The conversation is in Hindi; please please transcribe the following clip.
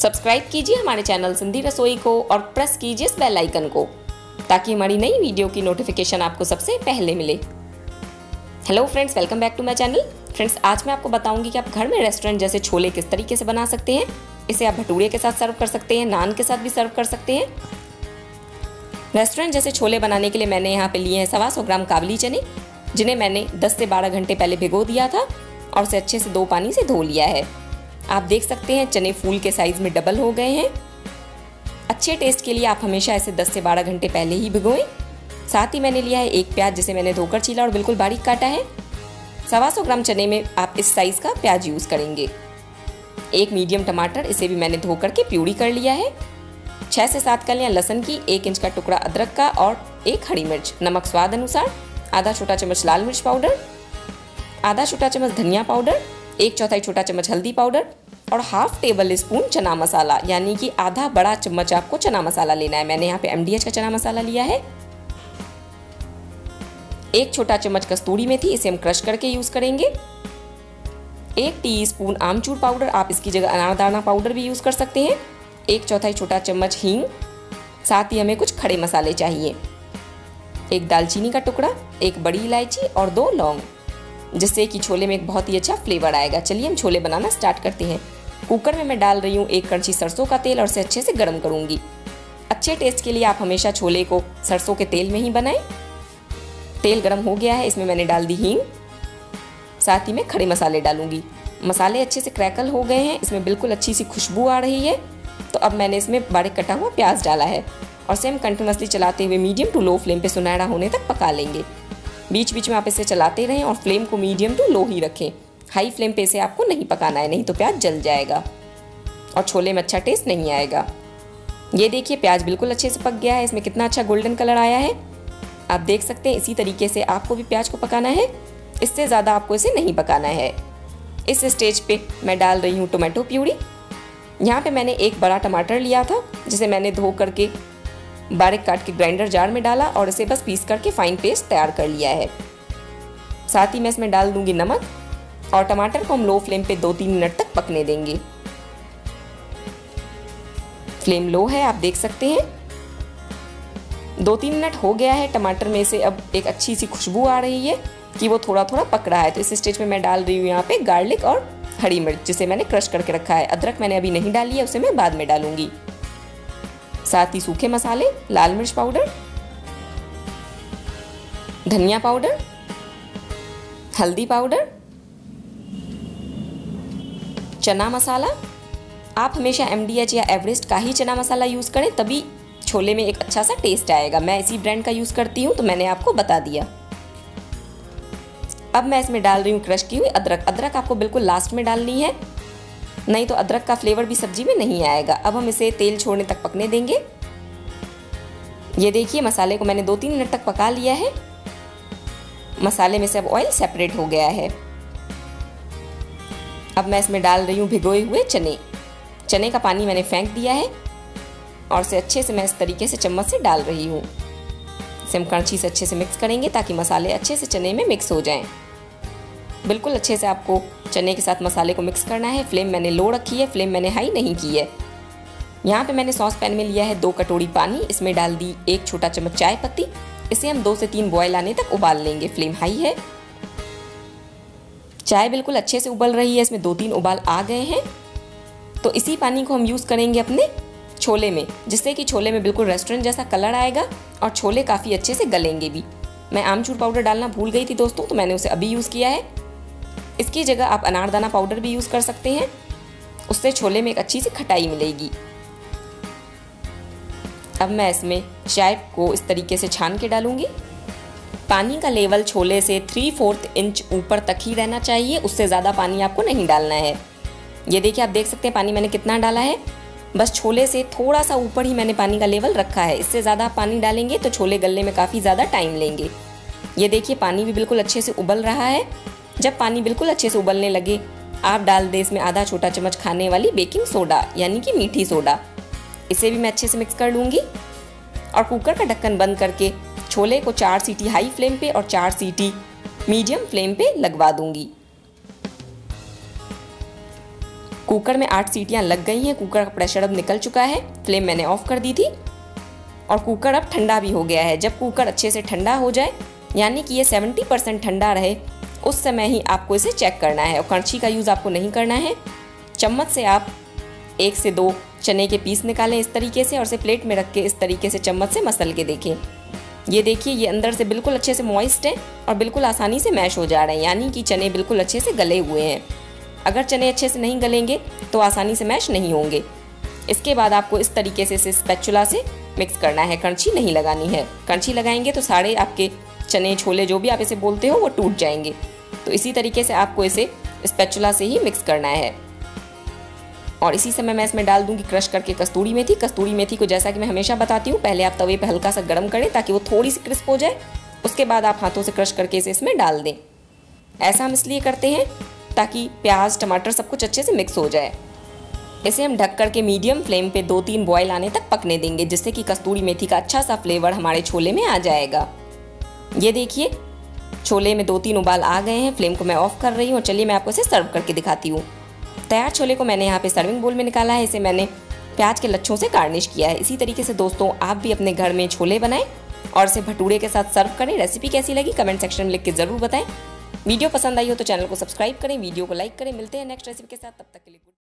सब्सक्राइब कीजिए हमारे चैनल सिंधी रसोई को और प्रेस कीजिए इस बेल आइकन को ताकि हमारी नई वीडियो की नोटिफिकेशन आपको सबसे पहले मिले। Hello friends, welcome back to my channel. Friends, आज मैं आपको बताऊंगी कि आप घर में रेस्टोरेंट जैसे छोले किस तरीके से बना सकते हैं। इसे आप भटूरे के साथ सर्व कर सकते हैं, नान के साथ भी सर्व कर सकते हैं। रेस्टोरेंट जैसे छोले बनाने के लिए मैंने यहाँ पे लिए हैं 125 ग्राम काबुली चने, जिन्हें मैंने 10 से 12 घंटे पहले भिगो दिया था और उसे अच्छे से 2 पानी से धो लिया है। आप देख सकते हैं चने फूल के साइज़ में डबल हो गए हैं। अच्छे टेस्ट के लिए आप हमेशा इसे 10 से 12 घंटे पहले ही भिगोएं। साथ ही मैंने लिया है एक प्याज, जिसे मैंने धोकर छीला और बिल्कुल बारीक काटा है। 125 ग्राम चने में आप इस साइज़ का प्याज यूज़ करेंगे। एक मीडियम टमाटर, इसे भी मैंने धोकर के प्यूरी कर लिया है। 6 से 7 कलियां लहसुन की, 1 इंच का टुकड़ा अदरक का और 1 हरी मिर्च। नमक स्वाद अनुसार, आधा छोटा चम्मच लाल मिर्च पाउडर, आधा छोटा चम्मच धनिया पाउडर, 1/4 छोटा चम्मच हल्दी पाउडर और हाफ टेबल स्पून चना मसाला, यानी कि आधा बड़ा चम्मच आपको चना मसाला लेना है। मैंने यहाँ पे MDH का चना मसाला लिया है। 1 छोटा चम्मच कस्तूरी मेथी, इसे हम क्रश करके यूज़ करेंगे। 1 टीस्पून आमचूर पाउडर, आप इसकी जगह अनारदाना पाउडर भी यूज़ कर सकते हैं। 1/4 छोटा चम्मच हींग। साथ ही हमें कुछ खड़े मसाले चाहिए, 1 दालचीनी का टुकड़ा, 1 बड़ी इलायची और 2 लौंग, जिससे कि छोले में एक बहुत ही अच्छा फ्लेवर आएगा। चलिए हम छोले बनाना स्टार्ट करते हैं। कुकर में मैं डाल रही हूँ 1 कड़छी सरसों का तेल और इसे अच्छे से गर्म करूँगी। अच्छे टेस्ट के लिए आप हमेशा छोले को सरसों के तेल में ही बनाएं। तेल गर्म हो गया है, इसमें मैंने डाल दी हींग। साथ ही मैं खड़े मसाले डालूंगी। मसाले अच्छे से क्रैकल हो गए हैं, इसमें बिल्कुल अच्छी सी खुशबू आ रही है। तो अब मैंने इसमें बारीक कटा हुआ प्याज डाला है और इसे हम कंटिन्यूअसली चलाते हुए मीडियम टू लो फ्लेम पे सुनहरा होने तक पका लेंगे। बीच बीच में आप इसे चलाते रहें और फ्लेम को मीडियम टू लो ही रखें। हाई फ्लेम पे इसे आपको नहीं पकाना है, नहीं तो प्याज जल जाएगा और छोले में अच्छा टेस्ट नहीं आएगा। ये देखिए प्याज बिल्कुल अच्छे से पक गया है, इसमें कितना अच्छा गोल्डन कलर आया है। आप देख सकते हैं इसी तरीके से आपको भी प्याज को पकाना है, इससे ज़्यादा आपको इसे नहीं पकाना है। इस स्टेज पे मैं डाल रही हूँ टोमेटो प्यूरी। यहाँ पे मैंने 1 बड़ा टमाटर लिया था, जिसे मैंने धो करके बारीक काट के ग्राइंडर जार में डाला और इसे बस पीस करके फाइन पेस्ट तैयार कर लिया है। साथ ही मैं इसमें डाल दूंगी नमक और टमाटर को हम लो फ्लेम पे 2-3 मिनट तक पकने देंगे। फ्लेम लो है, आप देख सकते हैं 2-3 मिनट हो गया है। टमाटर में से अब एक अच्छी सी खुशबू आ रही है कि वो थोड़ा थोड़ा पक रहा है। तो इस स्टेज में मैं डाल रही हूँ यहाँ पे गार्लिक और हरी मिर्च, जिसे मैंने क्रश करके रखा है। अदरक मैंने अभी नहीं डाली है, उसे मैं बाद में डालूंगी। साथ ही सूखे मसाले, लाल मिर्च पाउडर, धनिया पाउडर, हल्दी पाउडर, चना मसाला। आप हमेशा MDH या एवरेस्ट का ही चना मसाला यूज़ करें, तभी छोले में एक अच्छा सा टेस्ट आएगा। मैं इसी ब्रांड का यूज़ करती हूँ, तो मैंने आपको बता दिया। अब मैं इसमें डाल रही हूँ क्रश की हुई अदरक। अदरक आपको बिल्कुल लास्ट में डालनी है, नहीं तो अदरक का फ्लेवर भी सब्जी में नहीं आएगा। अब हम इसे तेल छोड़ने तक पकने देंगे। ये देखिए मसाले को मैंने 2-3 मिनट तक पका लिया है। मसाले में से अब ऑयल सेपरेट हो गया है। अब मैं इसमें डाल रही हूँ भिगोए हुए चने। चने का पानी मैंने फेंक दिया है और इसे अच्छे से मैं इस तरीके से चम्मच से डाल रही हूँ। इसे हम कड़छी से अच्छे से मिक्स करेंगे ताकि मसाले अच्छे से चने में मिक्स हो जाएं। बिल्कुल अच्छे से आपको चने के साथ मसाले को मिक्स करना है। फ्लेम मैंने लो रखी है, फ्लेम मैंने हाई नहीं की है। यहाँ पे मैंने सॉस पैन में लिया है 2 कटोरी पानी, इसमें डाल दी 1 छोटा चम्मच चाय पत्ती। इसे हम 2 से 3 बॉयल आने तक उबाल लेंगे। फ्लेम हाई है। चाय बिल्कुल अच्छे से उबल रही है, इसमें 2-3 उबाल आ गए हैं। तो इसी पानी को हम यूज़ करेंगे अपने छोले में, जिससे कि छोले में बिल्कुल रेस्टोरेंट जैसा कलर आएगा और छोले काफ़ी अच्छे से गलेंगे भी। मैं आमचूर पाउडर डालना भूल गई थी दोस्तों, तो मैंने उसे अभी यूज़ किया है। इसकी जगह आप अनारदाना पाउडर भी यूज़ कर सकते हैं, उससे छोले में एक अच्छी सी खटाई मिलेगी। अब मैं इसमें चाय को इस तरीके से छान के डालूंगी। पानी का लेवल छोले से 3/4 इंच ऊपर तक ही रहना चाहिए, उससे ज़्यादा पानी आपको नहीं डालना है। ये देखिए, आप देख सकते हैं पानी मैंने कितना डाला है। बस छोले से थोड़ा सा ऊपर ही मैंने पानी का लेवल रखा है। इससे ज़्यादा आप पानी डालेंगे तो छोले गलने में काफ़ी ज़्यादा टाइम लेंगे। ये देखिए पानी भी बिल्कुल अच्छे से उबल रहा है। जब पानी बिल्कुल अच्छे से उबलने लगे, आप डाल दें इसमें आधा छोटा चम्मच खाने वाली बेकिंग सोडा, यानी कि मीठी सोडा। इसे भी मैं अच्छे से मिक्स कर लूँगी और कुकर का ढक्कन बंद करके छोले को 4 सीटी हाई फ्लेम पे और 4 सीटी मीडियम फ्लेम पे लगवा दूँगी। कुकर में 8 सीटियां लग गई हैं। कुकर का प्रेशर अब निकल चुका है। फ्लेम मैंने ऑफ कर दी थी और कुकर अब ठंडा भी हो गया है। जब कुकर अच्छे से ठंडा हो जाए, यानी कि ये 70% ठंडा रहे, उस समय ही आपको इसे चेक करना है। और कड़छी का यूज़ आपको नहीं करना है। चम्मच से आप 1 से 2 चने के पीस निकालें इस तरीके से और इसे प्लेट में रख के इस तरीके से चम्मच से मसल के देखें। ये देखिए, ये अंदर से बिल्कुल अच्छे से मॉइस्ट है और बिल्कुल आसानी से मैश हो जा रहे हैं, यानी कि चने बिल्कुल अच्छे से गले हुए हैं। अगर चने अच्छे से नहीं गलेंगे तो आसानी से मैश नहीं होंगे। इसके बाद आपको इस तरीके से इसे स्पैचुला से मिक्स करना है, कड़छी नहीं लगानी है। कड़छी लगाएंगे तो सारे आपके चने छोले जो भी आप इसे बोलते हो वो टूट जाएंगे। तो इसी तरीके से आपको इसे स्पैचुला से ही मिक्स करना है। और इसी समय मैं इसमें डाल दूंगी क्रश करके कस्तूरी मेथी। कस्तूरी मेथी को जैसा कि मैं हमेशा बताती हूँ, पहले आप तवे पे हल्का सा गर्म करें ताकि वो थोड़ी सी क्रिस्प हो जाए। उसके बाद आप हाथों से क्रश करके इसे इसमें डाल दें। ऐसा हम इसलिए करते हैं ताकि प्याज टमाटर सब कुछ अच्छे से मिक्स हो जाए। इसे हम ढक करके मीडियम फ्लेम पे 2-3 बॉयल आने तक पकने देंगे, जिससे कि कस्तूरी मेथी का अच्छा सा फ्लेवर हमारे छोले में आ जाएगा। ये देखिए, छोले में 2-3 उबाल आ गए हैं। फ्लेम को मैं ऑफ कर रही हूँ और चलिए मैं आपको इसे सर्व करके दिखाती हूँ। तैयार छोले को मैंने यहाँ पे सर्विंग बोल में निकाला है। इसे मैंने प्याज के लच्छों से गार्निश किया है। इसी तरीके से दोस्तों आप भी अपने घर में छोले बनाएं और इसे भटूरे के साथ सर्व करें। रेसिपी कैसी लगी कमेंट सेक्शन में लिख के ज़रूर बताएं। वीडियो पसंद आई हो तो चैनल को सब्सक्राइब करें, वीडियो को लाइक करें। मिलते हैं नेक्स्ट रेसिपी के साथ, तब तक के लिए